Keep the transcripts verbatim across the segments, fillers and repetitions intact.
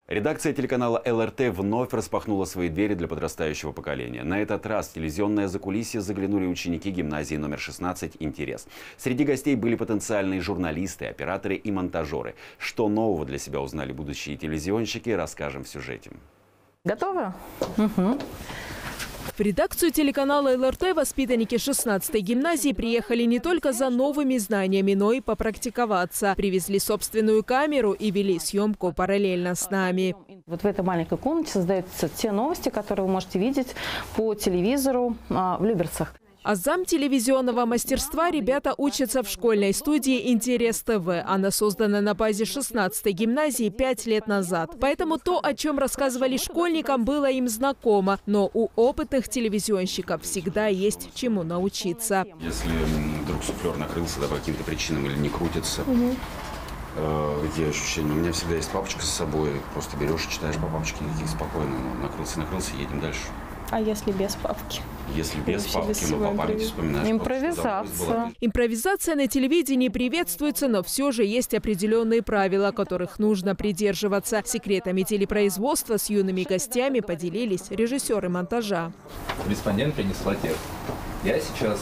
Редакция телеканала эл эр тэ вновь распахнула свои двери для подрастающего поколения. На этот раз в телевизионное закулисье заглянули ученики гимназии номер шестнадцать «Интерес». Среди гостей были потенциальные журналисты, операторы и монтажеры. Что нового для себя узнали будущие телевизионщики, расскажем в сюжете. Готовы? Угу. В редакцию телеканала эл эр тэ воспитанники шестнадцатой гимназии приехали не только за новыми знаниями, но и попрактиковаться. Привезли собственную камеру и вели съемку параллельно с нами. Вот в этой маленькой комнате создаются те новости, которые вы можете видеть по телевизору а, в Люберцах. А зам телевизионного мастерства ребята учатся в школьной студии «Интерес ТВ». Она создана на базе шестнадцатой гимназии пять лет назад. Поэтому то, о чем рассказывали школьникам, было им знакомо. Но у опытных телевизионщиков всегда есть чему научиться. Если вдруг суфлер накрылся, да, по каким-то причинам или не крутится, угу. э, где ощущения? У меня всегда есть папочка с собой. Просто берешь и читаешь по папочке, и спокойно. Ну, накрылся, накрылся, едем дальше. А если без папки? Если без папки, ну, по памяти вспоминаешь. Импровизация. Импровизация на телевидении приветствуется, но все же есть определенные правила, которых нужно придерживаться. Секретами телепроизводства с юными гостями поделились режиссеры монтажа. Корреспондент принесла текст. Я сейчас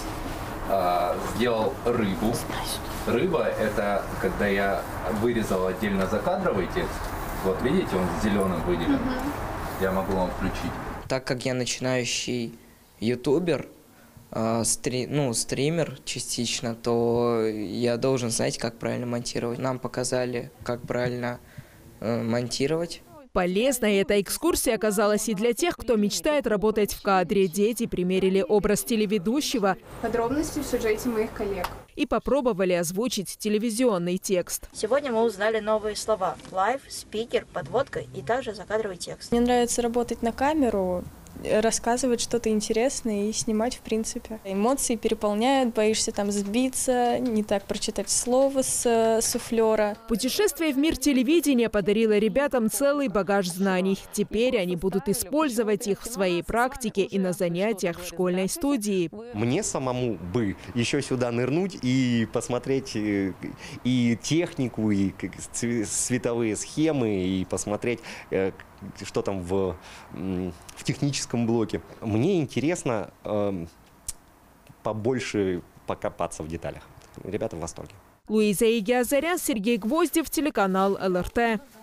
а, сделал рыбу. Рыба – это когда я вырезал отдельно закадровый текст. Вот видите, он зеленым выделен. Я могу вам включить. Так как я начинающий ютубер, э, стри, ну, стример частично, то я должен знать, как правильно монтировать. Нам показали, как правильно э, монтировать. Полезной эта экскурсия оказалась и для тех, кто мечтает работать в кадре. Дети примерили образ телеведущего. Подробности в сюжете моих коллег. И попробовали озвучить телевизионный текст. Сегодня мы узнали новые слова: лайв, спикер, подводка и также закадровый текст. Мне нравится работать на камеру, рассказывать что-то интересное и снимать в принципе. Эмоции переполняют, боишься там сбиться, не так прочитать слово с суфлера. Путешествие в мир телевидения подарило ребятам целый багаж знаний. Теперь они будут использовать их в своей практике и на занятиях в школьной студии. Мне самому бы еще сюда нырнуть и посмотреть и технику, и световые схемы, и посмотреть, что там в, в техническом блоке. Мне интересно э, побольше покопаться в деталях. Ребята в восторге. Луиза Игиазарян, Сергей Гвоздев, телеканал эл эр тэ.